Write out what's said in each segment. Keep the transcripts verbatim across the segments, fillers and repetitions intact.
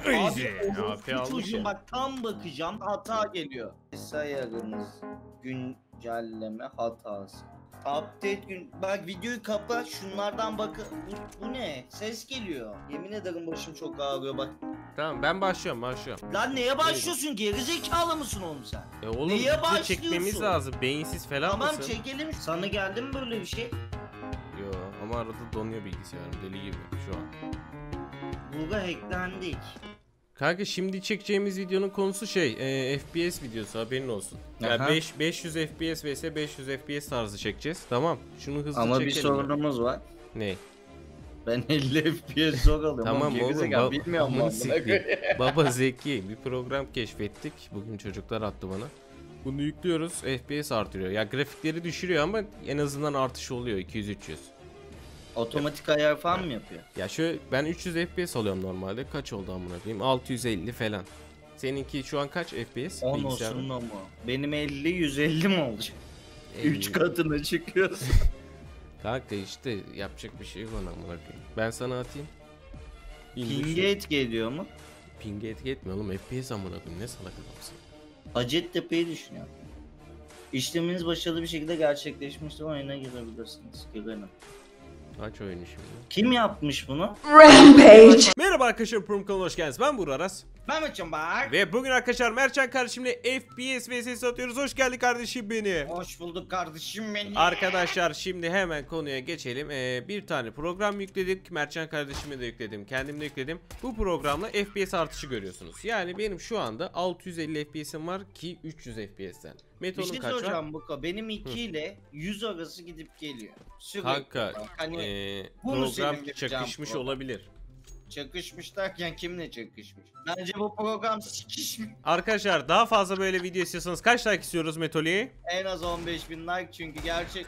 Easy. Abi o çocuğum bak tam bakacağım hata geliyor. Sayarınız güncelleme hatası. Update gün bak videoyu kapa şunlardan bak. Bu, bu ne? Ses geliyor. Yemin ederim başım çok ağrıyor bak. Tamam ben başlıyorum başlıyorum. Lan neye başlıyorsun? Gerizekalı mısın oğlum sen? E oğlum Neye video başlıyorsun? çekmemiz lazım. Beyinsiz falan Tamam mısın? çekelim. Sana geldi mi böyle bir şey? Yo ama arada donuyor bilgisayarım deli gibi şu an. Burada hacklendik. Kanka şimdi çekeceğimiz videonun konusu şey e, F P S videosu haberin olsun. Yani Aha. beş, beş yüz F P S vs beş yüz F P S tarzı çekeceğiz. Tamam. Şunu hızlı Ama çekelim. bir sorunumuz var. Ne? Ben elli F P S zor alıyorum. Tamam oğlum. Gerizekalı Ba bilmiyorum amını ben sikeyim. Baba zeki bir program keşfettik. Bugün çocuklar attı bana. Bunu yüklüyoruz. F P S artırıyor. Ya grafikleri düşürüyor ama en azından artış oluyor iki yüz üç yüz. Otomatik ayar falan mı yapıyor? Ya şöyle ben üç yüz F P S alıyorum normalde. Kaç oldu amına koyayım? altı yüz elli falan. Seninki şu an kaç F P S? on olsun mu? Benim elli yüz elli mi olacak? üç katına çıkıyorsun. Kanka işte yapacak bir şey yok ona amına koyayım. Ben sana atayım. Ping'e etki ediyor mu? Ping'e etki etmiyor oğlum. F P S amına koyayım. Ne salak adamsın. Hacettepe'yi düşünüyorum. İşleminiz başarılı bir şekilde gerçekleşmiştir. Oyuna girebilirsiniz. Girelim. Aç oyunu şimdi. Kim yapmış bunu? Rampage. Merhaba arkadaşlar, Prum kanalına hoş geldiniz. Ben Burak Aras. Ben açım bak. Ve bugün arkadaşlar Mertcan kardeşimle F P S vs atıyoruz. Hoş geldin kardeşim benim. Hoş bulduk kardeşim benim. Arkadaşlar şimdi hemen konuya geçelim. Ee, bir tane program yükledik. Mertcan kardeşime de yükledim. Kendim de yükledim. Bu programla F P S artışı görüyorsunuz. Yani benim şu anda altı yüz elli F P S'im var ki üç yüz F P S'ten. Bir Meto'nun şey kaç var? soracağım Buka. Benim iki ile yüz arası gidip geliyor. Sürekli. Kanka Hani ee, bunu program senin yapacağın çakışmış program. olabilir. çakışmış derken kimle çakışmış? Bence bu program sikişmiş. Arkadaşlar daha fazla böyle video istiyorsanız kaç like istiyoruz Metoli'ye? En az on beş bin like çünkü gerçek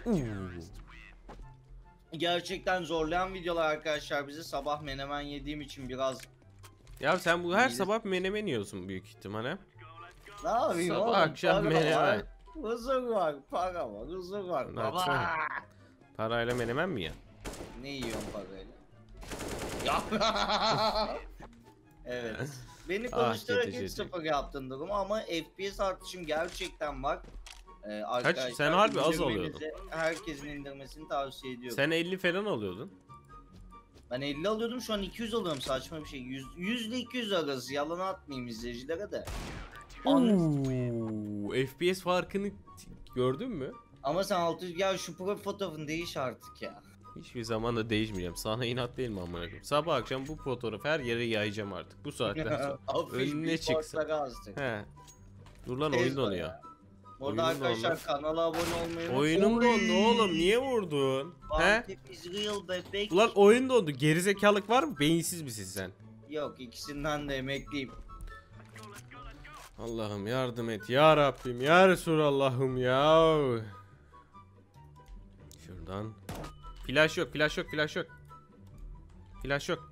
gerçekten zorlayan videolar arkadaşlar bizi. Sabah menemen yediğim için biraz Ya sen bu her İyi. sabah menemen yiyorsun büyük ihtimalle. ne yapayım Sabah oğlum? akşam Para menemen. var, huzur var, para var, huzur var. Ne Baba! yapsana? Parayla menemen mi ya? Ne yiyorsun parayla? Ya. Evet. Beni Ah, konuşturarak kötü hiç şey. sıfır yaptın durum ama F P S artışım gerçekten var. Ee, Kaç? arkadaşlar, Sen harbi az indirmenizi, alıyordun. herkesin indirmesini tavsiye ediyorum. Sen elli falan alıyordun. Ben elli alıyordum, şu an iki yüz alıyorum, saçma bir şey. yüz, yüz ile iki yüz arası, yalan atmayayım izleyicilere de. Oo, F P S farkını gördün mü? Ama sen altı yüz, ya şu profil fotoğrafın değiş artık ya. Hiçbir zaman da değişmeyeceğim. Sana inat değil mi amına koyayım? Sabah akşam bu fotoğrafı her yere yayacağım artık. Bu saatten sonra. Afiş Önüne bir çıksın. portakal azdık. He. Dur lan Tez oyun var donuyor. ya. Burada Oyunun arkadaşlar donmuş. kanala abone olmayı Oyunum Oy! dondu oğlum. Niye vurdun? He? Antep is real bebek. Ulan oyun dondu. Gerizekalık var mı? Beyinsiz misin sen? Yok, ikisinden de emekliyim. Allah'ım yardım et ya Rabbim ya Resulallah'ım ya. Şuradan. Flash yok, flash yok, flash yok. Flash yok.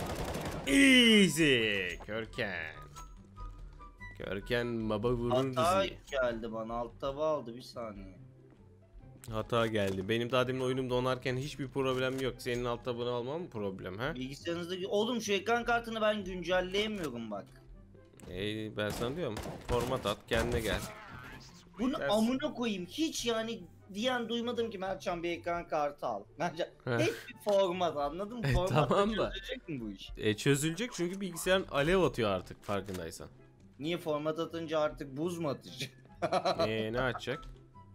Easy. Körken. Körken baba vurur Hata bizi. geldi bana, alt taba aldı, bir saniye. Hata geldi. Benim daha demin oyunum donarken hiçbir problem yok. Senin alt tabanı almam mı problem ha? Bilgisayarınızdaki oğlum şu ekran kartını ben güncelleyemiyorum bak. Ey ben sana diyorum. Format at kendine gel. Bunu Ders- amına koyayım, hiç yani diyen duymadım ki Mertcan bir ekran kartı al. Mertcan Heh. hep bir format, anladın mı? E, Formatla tamam da. çözecek mi bu iş? E çözülecek çünkü bilgisayarın alev atıyor artık farkındaysan. Niye format atınca artık buz mu atacak? Eee ne açacak?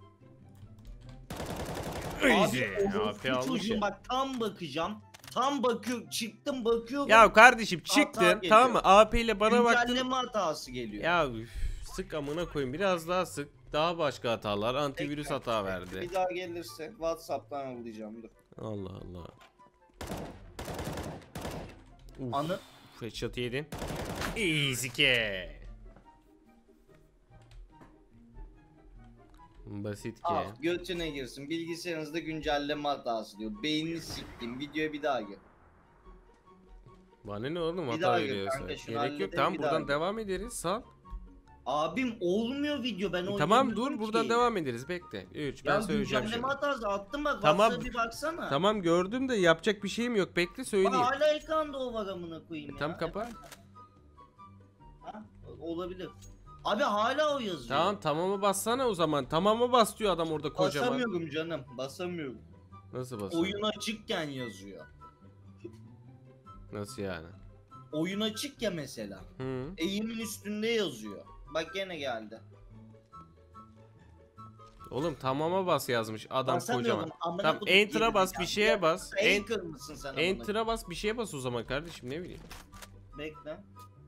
Abi A o P almış çocuğum ya. bak tam bakacağım. Tam bakıyor, çıktım bakıyorum. Ya kardeşim Hata çıktın geliyor. tamam mı? A P ile bana baktın. Güncelleme hatası geliyor. Ya üf, sık amına koyayım biraz daha sık. Daha başka hatalar. Antivirüs Bekle, hata bekle. verdi. Bir daha gelirse WhatsApp'tan yollayacağım, dur. Allah Allah. Uf, Anı headshot yedin. Easy ke. Basit ki. al, götüne girsin. Bilgisayarınızda güncelleme hatası diyor. Beynini siktim. Videoya bir daha gir. Bana ne oğlum Bir hata daha gir veriyorsa. kanka, şunu Gerek yok halledelim, tamam bir daha buradan gir. devam ederiz sal. Abim olmuyor video, ben E, oynamıyorum tamam dur ki. buradan devam ederiz bekle. üç ben Ya söyleyeceğim güncelleme şimdi. hatası attım bak. Tamam. WhatsApp'a bir baksana. Tamam gördüm de yapacak bir şeyim yok bekle Bak söyleyeyim. hala ekranda o var amına koyayım E, ya. tam kapa. olabilir. Abi hala o yazıyor. Tamam tamama bassana o zaman. Tamama bas diyor adam orada kocaman. Basamıyorum canım. Basamıyorum. Nasıl basamıyorum? Oyun açıkken yazıyor. Nasıl yani? Oyun açık ya mesela. Hı. Eğimin üstünde yazıyor. Bak gene geldi. Oğlum tamama bas yazmış adam Basamıyorum, kocaman. amına Tamam kodum enter'a bas bir gerizekalı. şeye bas. En, Faker mısın sen amına? enter'a bas bir şeye bas o zaman kardeşim ne bileyim. Bekle.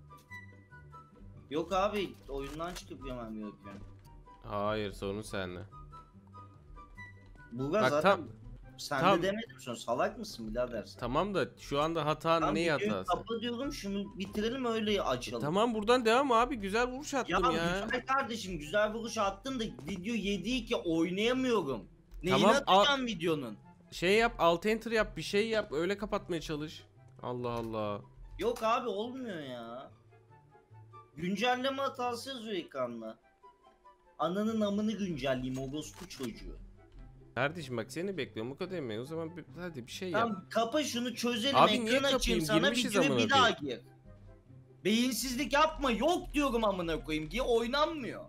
Yok abi oyundan çıkıp yemem gerekiyor. Hayır sorun sende. Bulgar Bak zaten tam sen tam- de demedim sonra salak mısın birader sen? tamam da şu anda hata Tam ne videoyu hatası? kapatıyorum şunu bitirelim öyle açalım. Tamam buradan devam abi güzel vuruş Ya, attım ya. güzel kardeşim güzel vuruş attın da video yedi iki oynayamıyorum. Neyini Tamam, al- atacağım videonun? Şey yap alt enter yap bir şey yap öyle kapatmaya çalış. Allah Allah. Yok abi olmuyor ya. Güncelleme hatası yazıyor ekranda. Ananın amını güncelleyeyim orospu çocuğu. Kardeşim bak seni bekliyorum bu kadar mı? O zaman bir, hadi bir şey yap. Tamam kapa şunu çözelim Abi niye ekran açayım kapayım? sana Girmişiz videoya amına bir daha gir. Beyinsizlik yapma yok diyorum amına koyayım ki oynanmıyor.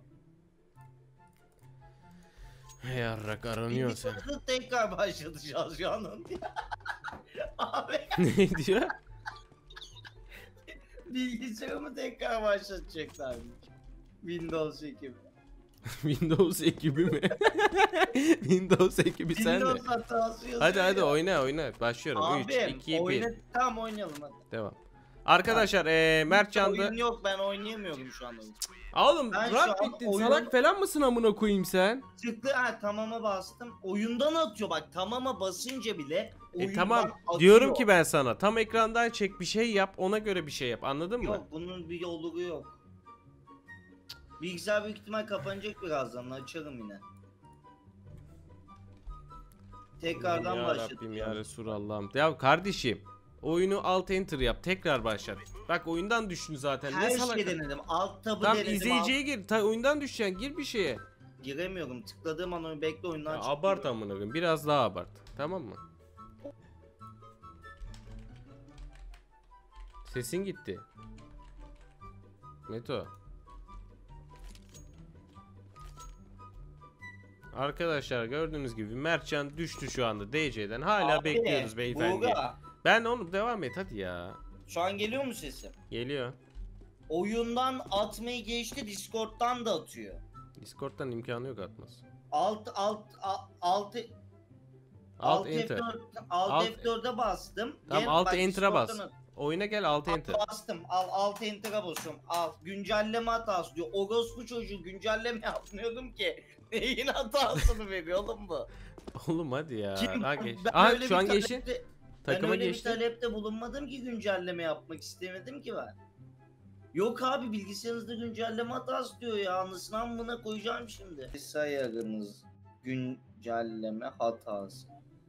Yarrak aranıyor sen. Bilgisayarı tekrar başlatacağız şu an. Abi Ne diyor? bilgisayarımı tekrar başlatacaklar. Windows ekibi. Windows ekibi mi? Windows ekibi sen mi? Windows hatası yazıyor. Hadi hadi ya. oyna oyna. Başlıyorum. üç, Abi iki, oyna bir. tamam oynayalım hadi. Devam. Arkadaşlar eee Mertcan da... Oyun yok ben oynayamıyorum şu anda. Oğlum Ben şu rahat an bittin. oyun- Salak falan mısın amına koyayım sen? Tıklı ha tamama bastım. Oyundan atıyor bak tamama basınca bile E oyundan tamam atıyor. diyorum ki ben sana tam ekrandan çek bir şey yap ona göre bir şey yap anladın mı? Yok bunun bir yolu yok. Bilgisayar büyük ihtimal kapanacak birazdan açarım yine. Tekrardan ya başlatacağım. Rabbim ya Resulallah'ım. Ya kardeşim oyunu alt enter yap tekrar başlat. Bak oyundan düştün zaten. Her ne salak. şey denedim. Alt tabı Tamam denedim. izleyiciye gir. Ta, oyundan düşeceksin gir bir şeye. alt- Giremiyorum. Tıkladığım an oyun bekle oyundan Ya, çıkıyor. abart amına koyayım. Biraz daha abart. Tamam mı? Sesin gitti. Meto. Arkadaşlar gördüğünüz gibi Mertcan düştü şu anda D C'den. Hala Abi, bekliyoruz beyefendi. Buğra, Ben onu devam et hadi ya. şu an geliyor mu sesim? Geliyor. Oyundan atmayı geçti Discord'dan da atıyor. Discord'dan imkanı yok atmaz. Alt alt alt alt Alt enter. F dört alt, Alt- F dört'e bastım. Tamam, Gel, alt bak, enter'a bas. Discord'dan at- Oyuna gel alt Al, enter. Bastım. Al alt enter'a basıyorum. Al güncelleme hatası diyor. Orospu çocuğu güncelleme yapmıyordum ki. Neyin hatasını veriyor oğlum bu? Oğlum hadi ya. Kim- Ha geç. Ben Aha öyle şu an bir geçti. talepte- Takıma ben öyle geçti. bir talepte bulunmadım ki güncelleme yapmak istemedim ki ben. Yok abi bilgisayarınızda güncelleme hatası diyor ya. Anısını amına koyacağım şimdi. Bilgisayarınız güncelleme hatası.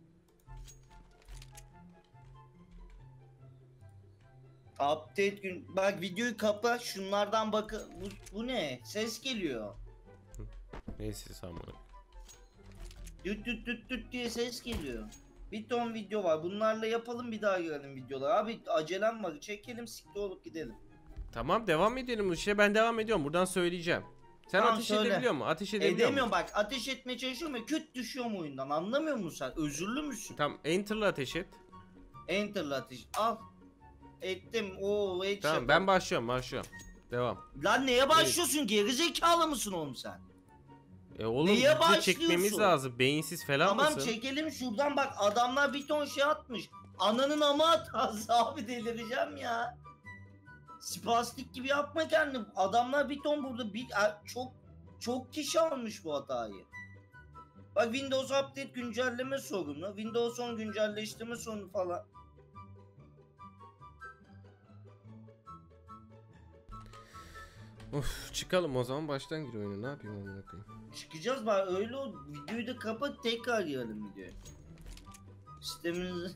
Update gün bak videoyu kapa şunlardan bakın bu, bu ne ses geliyor. Neyse sen bunu. Düt düt düt düt diye ses geliyor. Bir ton video var. Bunlarla yapalım bir daha girelim videolara. Abi acelem var. Çekelim siktir olup gidelim. Tamam devam edelim işte ben devam ediyorum buradan söyleyeceğim. Sen Tamam, ateş söyle. edebiliyor musun? Ateş edebiliyor Edemiyorum musun? bak ateş etmeye çalışıyorum ya küt düşüyorum oyundan. Anlamıyor musun sen? Özürlü müsün? Tamam enter'la ateş et. Enter'la ateş. Al. Ettim. Oo headshot. Tamam ben başlıyorum başlıyorum. Devam. Lan neye başlıyorsun? Geri zekalı mısın oğlum sen? E oğlum Neye video başlıyorsun? çekmemiz lazım. Beyinsiz falan Tamam mısın? çekelim şuradan bak adamlar bir ton şey atmış. Ananın ama hatası abi delireceğim ya. Spastik gibi yapma kendini. Adamlar bir ton burada bir a- çok çok kişi almış bu hatayı. Bak Windows Update güncelleme sorunu, Windows on güncelleştirme sorunu falan. Of çıkalım o zaman baştan gir oyuna. Ne yapayım amına koyayım? Çıkacağız bak öyle o videoyu da kapat tekrar girelim videoya. Sisteminizi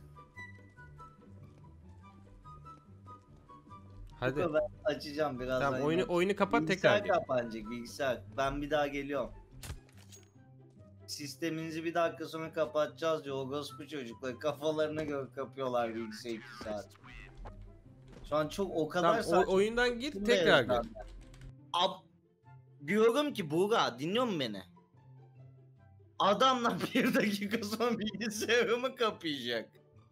Hadi. ben açacağım birazdan. Tamam oyunu yine. oyunu kapat Bilgisayar tekrar gir. kapanacak bilgisayar. Ben bir daha geliyorum. Sisteminizi bir dakika sonra kapatacağız diyor. Orospu çocuklar kafalarına göre kapıyorlar bilgisayarı iki saat. Şu an çok o kadar Tamam o- saçma. oyundan gir Bunu da tekrar yazdım gir. ben. ab diyorum ki Buğra dinliyor musun beni? Adamlar bir dakika sonra bilgisayarımı kapayacak.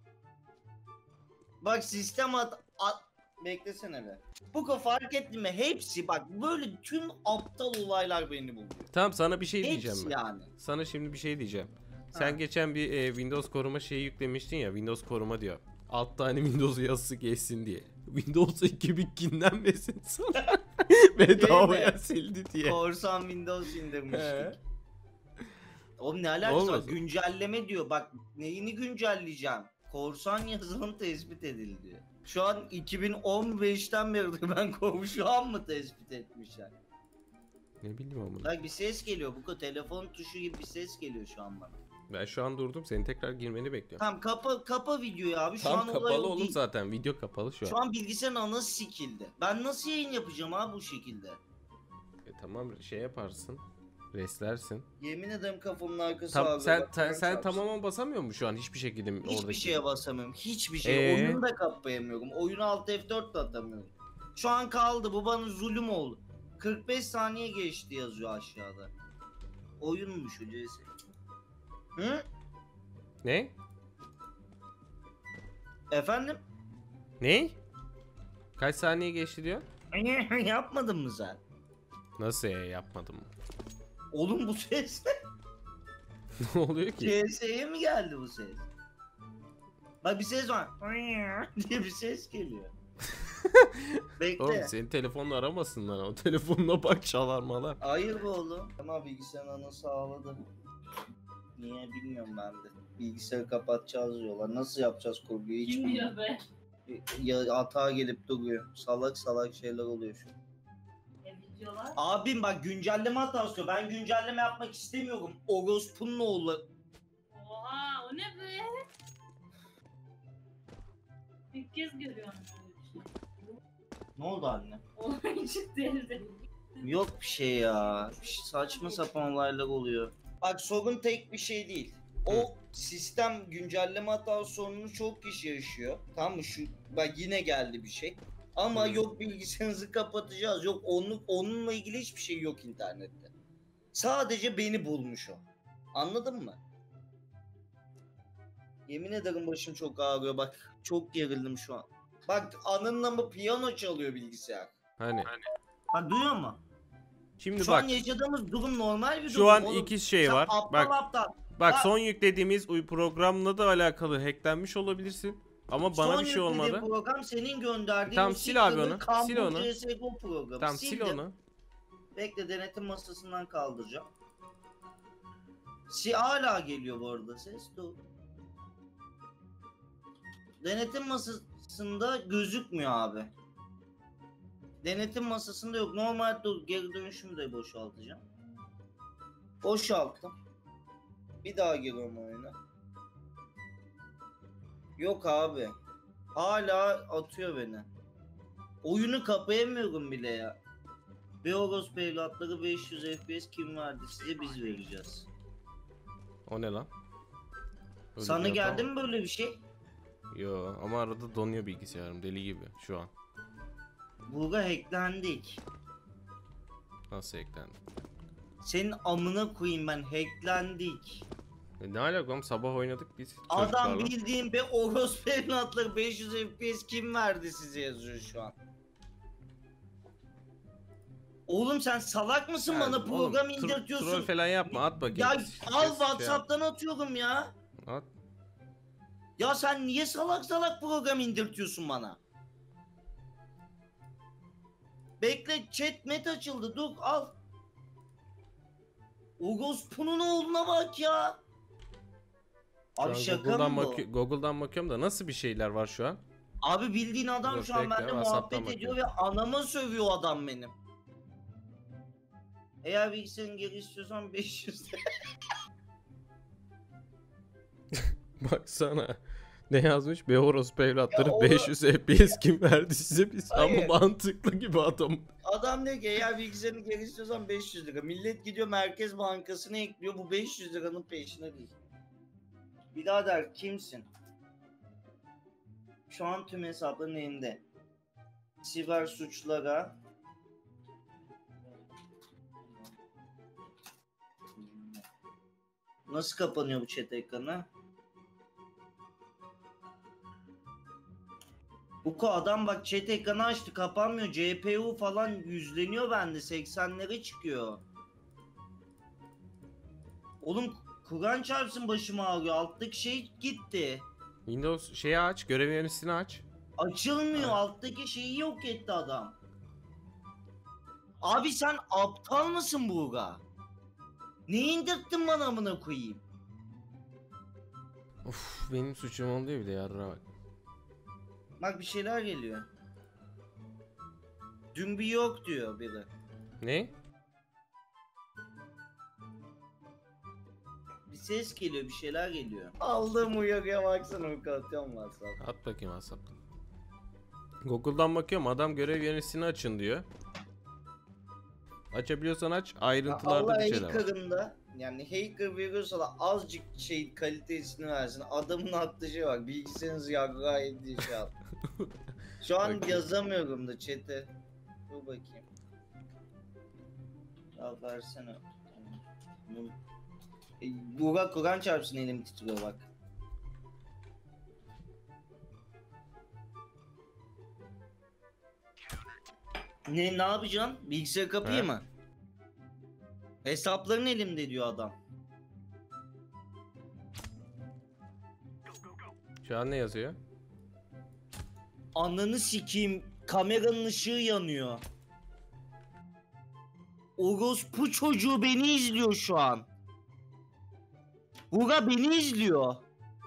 Bak sistem at, at beklesene be. Bu fark ettin mi? Hepsi bak böyle tüm aptal olaylar beni buluyor. Tamam sana bir şey Hepsi diyeceğim ben. yani. Sana şimdi bir şey diyeceğim. Sen Ha. geçen bir e, Windows koruma şeyi yüklemiştin ya. Windows koruma diyor. Alt tane Windows yazısı geçsin diye. Windows iki bin kinlenmesin sana. Bedavaya sildi diye. Korsan Windows indirmiştik. He. Oğlum ne alakası var? Olmaz. Güncelleme diyor. Bak neyini güncelleyeceğim? Korsan yazılım tespit edildi diyor. Şu an iki bin on beşten beri ben kovu şu an mı tespit etmişler? Ne bileyim ama. Bak bir ses geliyor. Bu telefon tuşu gibi bir ses geliyor şu an bana. Ben şu an durdum. Senin tekrar girmeni bekliyorum. Tamam kapa kapa videoyu abi. Şu Tam an olay kapalı o oğlum değil. zaten. Video kapalı şu an. Şu an bilgisayarın anası sikildi. Ben nasıl yayın yapacağım abi bu şekilde? E, tamam şey yaparsın. Reslersin. Yemin ederim kafamın arkası Tam, ağrıyor. sen Bak, sen, ben sen çarpsın. tamamen basamıyor musun şu an hiçbir şekilde Hiçbir oradaki? şeye basamıyorum. Hiçbir şey. Ee? Oyunu da kapayamıyorum. Oyunu alt F dört de atamıyorum. Şu an kaldı. Bu bana zulüm oldu. kırk beş saniye geçti yazıyor aşağıda. Oyunmuş o C S. Hı? Ne? Efendim? Ne? Kaç saniye geçti diyor? Yapmadın mı sen? Nasıl ya yapmadım? Oğlum bu ses Ne oluyor ki? C S'ye mi geldi bu ses? Bak bir ses var. diye bir ses geliyor. Bekle. Oğlum senin telefonla aramasınlar o telefonuna bak çalar malar. Hayır bu oğlum. Ama bilgisayarın anası ağladı. Niye bilmiyorum ben de. Bilgisayarı kapatacağız diyorlar. Nasıl yapacağız kurguyu hiç Kim bilmiyorum. diyor be? Ya hata gelip duruyor. Salak salak şeyler oluyor şu an. E videolar. Abim bak güncelleme hatası diyor. Ben güncelleme yapmak istemiyorum. Orospu'nun oğlu. Oha o ne be? İlk kez görüyorum böyle bir şey. Ne oldu anne? Olay ciddi. Yok bir şey ya. Bir şey- saçma sapan olaylar oluyor. Bak sorun tek bir şey değil. O sistem güncelleme hatası sorununu çok kişi yaşıyor. Tamam mı? Şu bak yine geldi bir şey. Ama Hı. yok bilgisayarınızı kapatacağız. Yok onun, onunla ilgili hiçbir şey yok internette. Sadece beni bulmuş o. Anladın mı? Yemin ederim başım çok ağrıyor bak. Çok gerildim şu an. Bak anınla mı piyano çalıyor bilgisayar. Hani Bak duyuyor musun? şimdi Şu bak an yaşadığımız durum normal bir durum. şu an oğlum. iki şey Sen var. aptal Bak aptal. bak Bak. son yüklediğimiz uy- programla da alakalı hacklenmiş olabilirsin. Ama bana Son bir şey yüklediğim olmadı. program senin gönderdiğin Tamam, o sil abi siktir onu, Kambu sil onu. C S G O programı. Tamam sil Sildim. onu. Bekle denetim masasından kaldıracağım. Si hala geliyor bu arada ses. Dur. Denetim masasında gözükmüyor abi. Denetim masasında yok. Normalde dur geri dönüşümü de boşaltacağım. Boşalttım. Bir daha giriyorum oyuna. Yok abi. Hala atıyor beni. Oyunu kapayamıyorum bile ya. Beogos evlatları beş yüz F P S kim verdi size biz vereceğiz. O ne lan? Öyle Sana bir hata geldi mı? mi böyle bir şey? Yo ama arada donuyor bilgisayarım deli gibi şu an. Burada hacklendik. Nasıl eklendi? Senin amına koyayım ben hacklendik. E ne alaka oğlum sabah oynadık biz Adam çocuklarla. bildiğin be Ogos evlatları beş yüz F P S kim verdi size yazıyor şu an. Oğlum sen salak mısın Yani bana oğlum, program tro- indirtiyorsun. Troll falan yapma at bakayım. Ya Kes- al şey WhatsApp'tan atıyorum ya. yap. At. Ya sen niye salak salak program indirtiyorsun bana? Bekle chat met açıldı dur al. Ogospu'nun oğluna bak ya. Şu Abi an şaka Google'dan, mı bu? bakı- Google'dan bakıyorum da nasıl bir şeyler var şu an? Abi bildiğin adam Dur, şu an bekle, benimle WhatsApp'tan muhabbet ediyor ve anama sövüyor adam benim. Eğer bilgisayarın geri istiyorsan beş yüz de. Baksana. Ne yazmış? Beoros evlatları Ya o- beş yüz F P S kim verdi size biz? Hayır. Ama mantıklı gibi adam. Adam diyor ki eğer bilgisayarını geri istiyorsan beş yüz lira. Millet gidiyor Merkez Bankası'na ekliyor bu beş yüz liranın peşine değil. Birader kimsin? Şu an tüm hesapların elinde. Siber suçlara Nasıl kapanıyor bu chat ekranı? Bu adam bak chat ekranı açtı kapanmıyor. C P U falan yüzleniyor bende. seksenlere çıkıyor. Oğlum Kur'an çarpsın başım ağrıyor. Alttaki şey gitti. Windows şeyi aç, görev yöneticisini aç. Açılmıyor. Evet. Alttaki şeyi yok etti adam. Abi sen aptal mısın Buğra? Ne indirttin bana amına koyayım? Of, benim suçum oluyor bir de yarra bak. Bak bir şeyler geliyor. Dün bir yok diyor biri. Ne? Bir ses geliyor, bir şeyler geliyor. Aldığım uyarıya baksana, uyku atıyorum WhatsApp. At bakayım WhatsApp'tan. Google'dan bakıyorum, adam görev yöneticisini açın diyor. Açabiliyorsan aç, ayrıntılarda Allah bir şeyler var. hacker'ında, yani hacker veriyorsa da azıcık şey kalitesini versin. Adamın attığı şey var, bilgisayarınızı yargıya ettiği şey al. Şu an Bakayım. yazamıyorum da chat'e. Dur bakayım. Ya versene. Tamam. E, Buğra Kur'an çarpsın elim titriyor bak. Ne ne yapacağım? Bilgisayarı kapayım He. mı? Hesapların elimde diyor adam. Şu an ne yazıyor? Ananı sikeyim, kameranın ışığı yanıyor. Orospu çocuğu beni izliyor şu an. Buğra beni izliyor.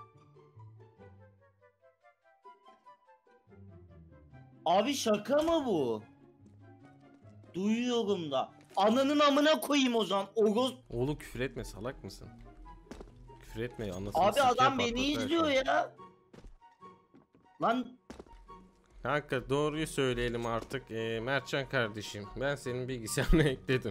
Abi şaka mı bu? Duyuyorum da. Ananın amına koyayım o zaman. Oros... Oğlum küfür etme, salak mısın? Küfür etme, anasını Abi sikeye adam beni patlatır izliyor şu an. ya. Lan Kanka doğruyu söyleyelim artık. Ee, Mertcan kardeşim, ben senin bilgisayarına ekledim.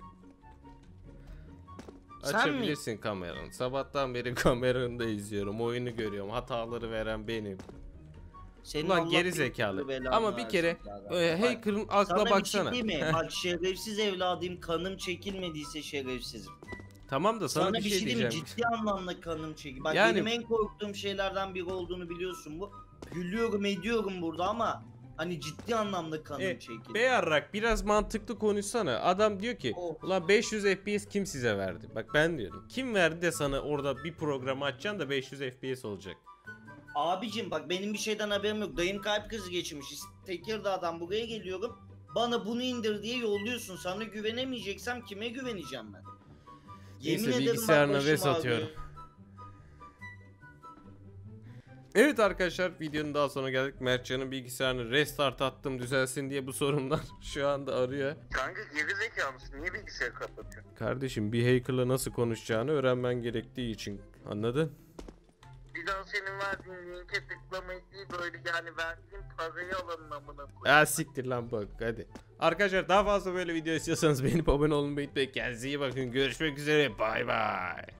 Sen mi? Açabilirsin kameranı. Sabahtan beri kameranı da izliyorum. Oyunu görüyorum. Hataları veren benim. senin Ulan Allah geri bin zekalı. türlü belanı Ama bir versin kere ya. e, Bak, hacker'ın aklına sana baksana. bir şey diyeyim mi? Bak şerefsiz evladım, kanım çekilmediyse şerefsizim. Tamam da sana, Sana, bir şey diyeyim mi? diyeceğim. Ciddi anlamda kanım çekil. Bak Yani- benim en korktuğum şeylerden biri olduğunu biliyorsun bu. Gülüyorum ediyorum burada ama hani ciddi anlamda kanım E, çekil. Beyarrak biraz mantıklı konuşsana. Adam diyor ki Of. ulan beş yüz F P S kim size verdi? Bak ben diyorum. Kim verdi de sana orada bir programı açacaksın da beş yüz F P S olacak. Abicim bak benim bir şeyden haberim yok. Dayım kalp krizi geçirmiş. Tekirdağ'dan buraya geliyorum. Bana bunu indir diye yolluyorsun. Sana güvenemeyeceksem kime güveneceğim ben? Neyse, bak bilgisayarına başım res atıyorum. ağrıyor. Evet arkadaşlar, videonun daha sonra geldik. Mertcan'ın bilgisayarını restart attım düzelsin diye bu sorunlar şu anda arıyor. Kanka gerizekalı mısın? Niye bilgisayarı kapatıyorsun? Kardeşim, bir hacker'la nasıl konuşacağını öğrenmen gerektiği için, anladın? Bir daha senin verdiğin linke tıklamayı değil böyle yani verdiğin parayı alanın amına koyayım. Ya siktir lan bak, hadi. Arkadaşlar daha fazla böyle video istiyorsanız beğenip abone olmayı unutmayın. Kendinize iyi bakın. Görüşmek üzere. Bay bay.